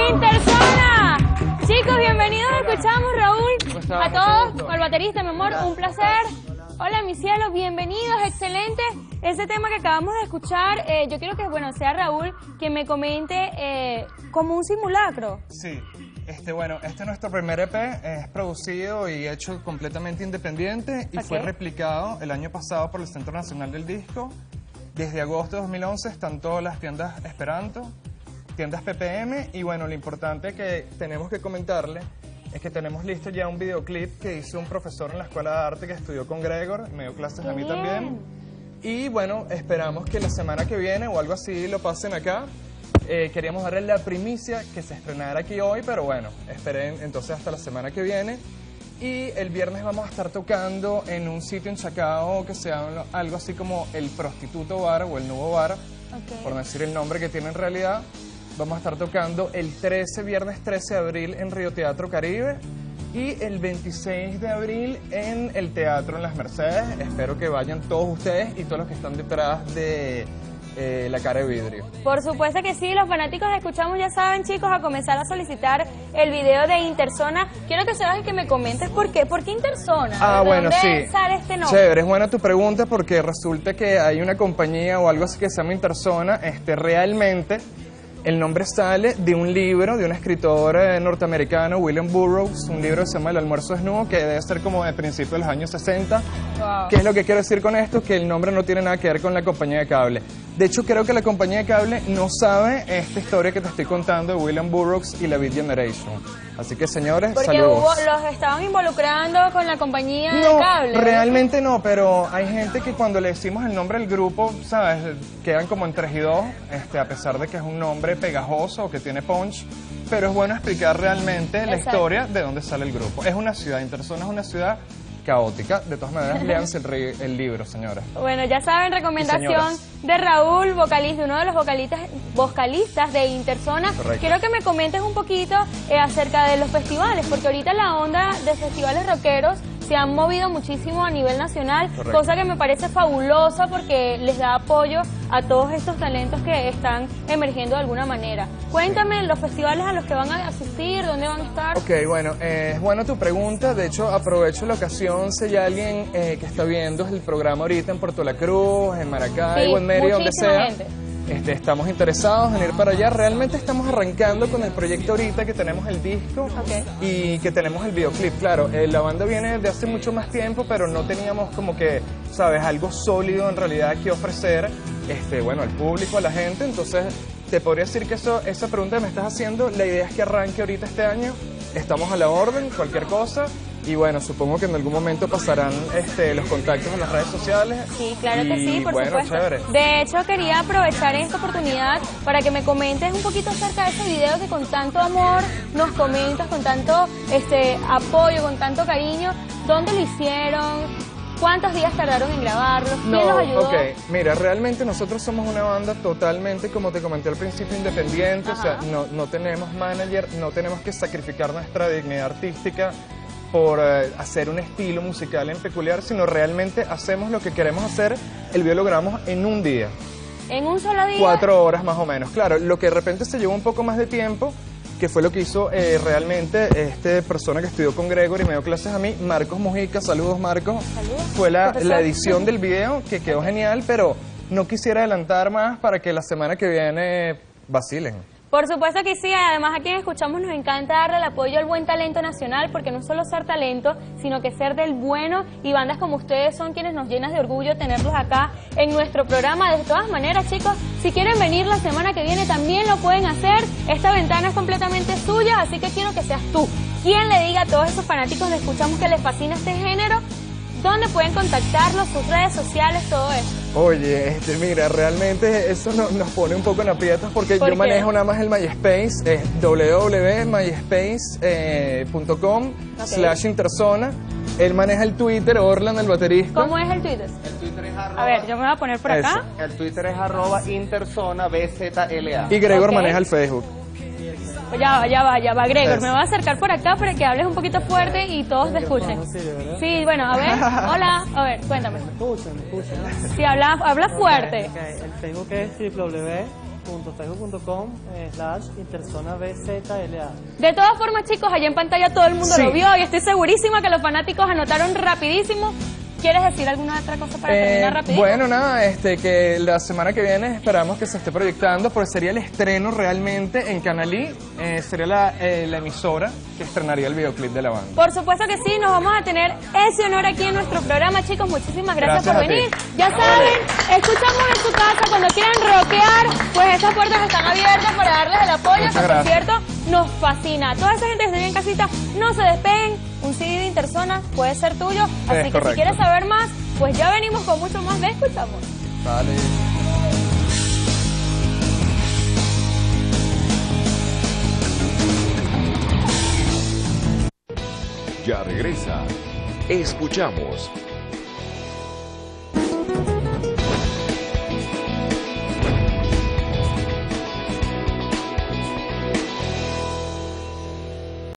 Interzona. Chicos, bienvenidos. Escuchamos, Raúl, a todos, al baterista, mi amor, un placer. Hola, mi cielo, bienvenidos, excelente. Ese tema que acabamos de escuchar, yo quiero que, bueno, sea Raúl quien me comente como un simulacro. Sí, bueno, este es nuestro primer EP, es producido y hecho completamente independiente y fue replicado el año pasado por el Centro Nacional del Disco. Desde agosto de 2011 están todas las tiendas Esperanto, tiendas PPM, y bueno, lo importante que tenemos que comentarle es que tenemos listo ya un videoclip que hizo un profesor en la Escuela de Arte que estudió con Gregor, me dio clases a mí también. Y bueno, esperamos que la semana que viene o algo así lo pasen acá. Queríamos darle la primicia que se estrenara aquí hoy, pero bueno, esperen entonces hasta la semana que viene. Y el viernes vamos a estar tocando en un sitio en Chacao que se llama algo así como el Prostituto Bar o el Nuevo Bar, por no decir el nombre que tiene en realidad. Vamos a estar tocando el viernes 13 de abril en Río Teatro Caribe y el 26 de abril en el Teatro en Las Mercedes. Espero que vayan todos ustedes y todos los que están detrás de La Cara de Vidrio. Por supuesto que sí, los fanáticos de Escuchamos ya saben, chicos, a comenzar a solicitar el video de Interzona. Quiero que sepas y que me comentes por qué. ¿Por qué Interzona? Ah, bueno, sí. ¿De dónde sale este nombre? Chévere, es buena tu pregunta porque resulta que hay una compañía o algo así que se llama Interzona. Realmente el nombre sale de un libro de un escritor norteamericano, William Burroughs, un libro que se llama El almuerzo desnudo, que debe ser como de principios de los años 60. ¿Qué es lo que quiero decir con esto? Que el nombre no tiene nada que ver con la compañía de cable. De hecho, creo que la compañía de cable no sabe esta historia que te estoy contando de William Burroughs y la Beat Generation. Así que, señores, saludos. Porque los estaban involucrando con la compañía de cable. No, realmente no, pero hay gente que cuando le decimos el nombre del grupo, ¿sabes? Quedan como en 3 y 2, a pesar de que es un nombre pegajoso o que tiene punch. Pero es bueno explicar realmente la historia de dónde sale el grupo. Es una ciudad, Interzona es una ciudad caótica. De todas maneras, léanse el libro, señores. Bueno, ya saben, recomendación de Raúl, vocalista, uno de los vocalistas de Interzona. Correcto. Quiero que me comentes un poquito acerca de los festivales, porque ahorita la onda de festivales rockeros se han movido muchísimo a nivel nacional, cosa que me parece fabulosa porque les da apoyo a todos estos talentos que están emergiendo de alguna manera. Cuéntame los festivales a los que van a asistir, dónde van a estar. Ok, bueno, es buena tu pregunta. De hecho, aprovecho la ocasión si hay alguien que está viendo el programa ahorita en Puerto La Cruz, en Maracay o en Mérida, donde sea. Gente. Estamos interesados en ir para allá. Realmente estamos arrancando con el proyecto ahorita, que tenemos el disco y que tenemos el videoclip. Claro, la banda viene de hace mucho más tiempo, pero no teníamos como que, ¿sabes? Algo sólido en realidad que ofrecer, bueno, al público, a la gente. Entonces, te podría decir que esa pregunta que me estás haciendo, la idea es que arranque ahorita este año. Estamos a la orden, cualquier cosa. Y bueno, supongo que en algún momento pasarán los contactos en las redes sociales. Sí, claro que sí, por supuesto. Chévere. De hecho, quería aprovechar esta oportunidad para que me comentes un poquito acerca de ese video que con tanto amor nos comentas, con tanto apoyo, con tanto cariño. ¿Dónde lo hicieron? ¿Cuántos días tardaron en grabarlo? ¿Quién los ayudó? Ok, mira, realmente nosotros somos una banda totalmente, como te comenté al principio, independiente. O sea, no tenemos manager, no tenemos que sacrificar nuestra dignidad artística por hacer un estilo musical en peculiar, sino realmente hacemos lo que queremos hacer. El video lo grabamos en un día. ¿En un solo día? 4 horas más o menos. Claro, lo que de repente se llevó un poco más de tiempo, que fue lo que hizo realmente persona que estudió con Gregor y me dio clases a mí, Marcos Mujica. Saludos, Marcos. Saludos. Fue la edición del video, que quedó genial, pero no quisiera adelantar más para que la semana que viene vacilen. Por supuesto que sí, además aquí en Escuchamos nos encanta darle el apoyo al buen talento nacional, porque no solo ser talento, sino que ser del bueno, y bandas como ustedes son quienes nos llenan de orgullo tenerlos acá en nuestro programa. De todas maneras, chicos, si quieren venir la semana que viene también lo pueden hacer. Esta ventana es completamente suya, así que quiero que seas tú quien le diga a todos esos fanáticos de Escuchamos que les fascina este género, dónde pueden contactarlos, sus redes sociales, todo eso. Oye, mira, realmente eso nos pone un poco en aprietos porque yo manejo nada más el MySpace, es www.myspace.com/Interzona. Él maneja el Twitter, Orlan, el baterista. ¿Cómo es el Twitter? El Twitter es A ver, yo me voy a poner por acá. El Twitter es @Interzona_BZLA. Y Gregor maneja el Facebook. Ya va, Gregor, me voy a acercar por acá para que hables un poquito fuerte y todos te escuchen. Sí, bueno, a ver, hola, a ver, cuéntame. Me escuchan. Sí, habla fuerte. El Facebook es www.facebook.com/interzonabzla. De todas formas, chicos, allá en pantalla todo el mundo Sí. lo vio y estoy segurísima que los fanáticos anotaron rapidísimo. ¿Quieres decir alguna otra cosa para terminar rapidito? Bueno, nada, que la semana que viene esperamos que se esté proyectando, porque sería el estreno realmente en Canalí, sería la emisora que estrenaría el videoclip de la banda. Por supuesto que sí, nos vamos a tener ese honor aquí en nuestro programa, chicos. Muchísimas gracias Gracias por a ti. venir. Ya saben, escuchamos en su casa cuando quieran rockear, pues estas puertas están abiertas para darles el apoyo, Muchas que por gracias. cierto nos fascina. Toda esa gente que está en casita, no se despeguen. Un CD de Interzona puede ser tuyo, así que correcto. si quieres saber más, pues ya venimos con mucho más de Escuchamos. Vale. Ya regresa. Escuchamos